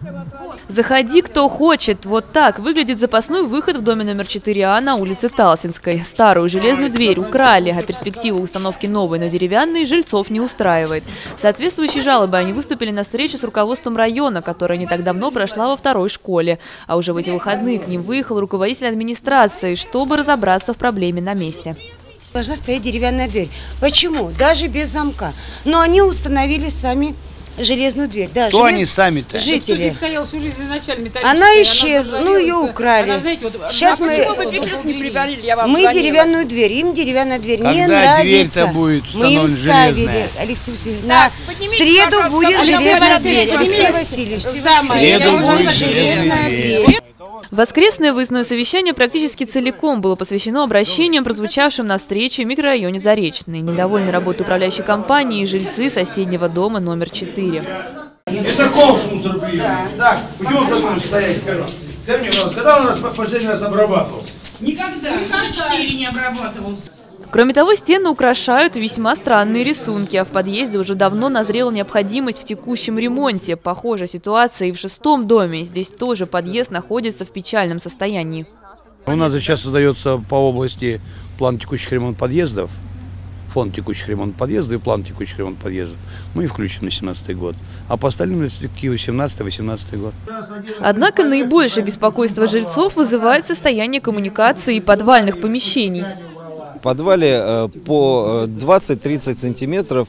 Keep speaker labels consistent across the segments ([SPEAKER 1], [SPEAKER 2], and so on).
[SPEAKER 1] Заходи, кто хочет. Вот так выглядит запасной выход в доме номер 4А на улице Талсинской. Старую железную дверь украли, а перспектива установки новой, но деревянной, жильцов не устраивает. Соответствующие жалобы они выступили на встрече с руководством района, которая не так давно прошла во второй школе. А уже в эти выходные к ним выехал руководитель администрации, чтобы разобраться в проблеме на месте.
[SPEAKER 2] Должна стоять деревянная дверь. Почему? Даже без замка. Но они установили сами железную дверь. Да,
[SPEAKER 3] кто они сами-то?
[SPEAKER 2] Жители.
[SPEAKER 4] Стояла всю жизнь изначально металлическая.
[SPEAKER 2] Она исчезла, ну ее украли.
[SPEAKER 4] Она, знаете,
[SPEAKER 2] сейчас мы
[SPEAKER 4] не приборили, я вам
[SPEAKER 2] мы
[SPEAKER 4] звонила.
[SPEAKER 2] Деревянную дверь, им деревянная дверь
[SPEAKER 3] когда
[SPEAKER 2] не нравится.
[SPEAKER 3] Дверь-то будет
[SPEAKER 2] мы им ставили,
[SPEAKER 3] железная?
[SPEAKER 2] Алексей Васильевич, на среду будет железная дверь. Алексей Васильевич, в среду будет железная дверь.
[SPEAKER 1] Воскресное выездное совещание практически целиком было посвящено обращениям, прозвучавшим на встрече в микрорайоне Заречный. Недовольны работой управляющей компании и жильцы соседнего дома номер 4.
[SPEAKER 5] Это ковш мусороприемник. Да. Почему в таком состоянии? Скажи мне, пожалуйста, когда он у нас последний раз обрабатывался?
[SPEAKER 4] Никогда. 4 не обрабатывался.
[SPEAKER 1] Кроме того, стены украшают весьма странные рисунки, а в подъезде уже давно назрела необходимость в текущем ремонте. Похожая ситуация и в 6-м доме. Здесь тоже подъезд находится в печальном состоянии.
[SPEAKER 3] У нас сейчас создается по области план текущих ремонтов подъездов, фонд текущих ремонтов подъездов и план текущих ремонтов подъездов. Мы включим на 2017 год, а по остальным перспективе 2017-2018 год.
[SPEAKER 1] Однако наибольшее беспокойство жильцов вызывает состояние коммуникации и подвальных помещений.
[SPEAKER 6] В подвале по 20-30 сантиметров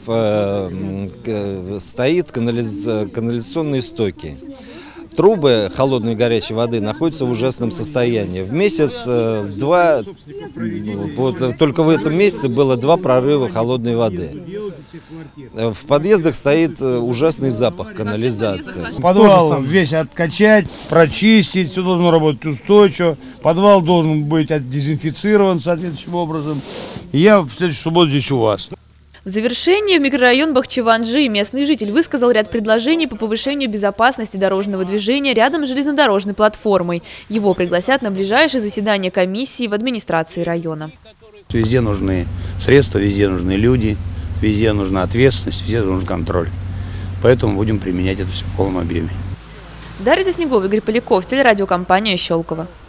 [SPEAKER 6] стоит канализационные стоки. Трубы холодной и горячей воды находятся в ужасном состоянии. В месяц-два, вот только в этом месяце было 2 прорыва холодной воды. В подъездах стоит ужасный запах канализации.
[SPEAKER 3] Подвал весь откачать, прочистить, все должно работать устойчиво. Подвал должен быть отдезинфицирован соответствующим образом. И я в следующую субботу здесь у вас.
[SPEAKER 1] В завершение в микрорайон Бахчеванджи местный житель высказал ряд предложений по повышению безопасности дорожного движения рядом с железнодорожной платформой. Его пригласят на ближайшее заседание комиссии в администрации района.
[SPEAKER 3] Везде нужны средства, везде нужны люди, везде нужна ответственность, везде нужен контроль. Поэтому будем применять это все в полном объеме.
[SPEAKER 1] Дарья Заснегова, Игорь Поляков, телерадиокомпания «Щелково».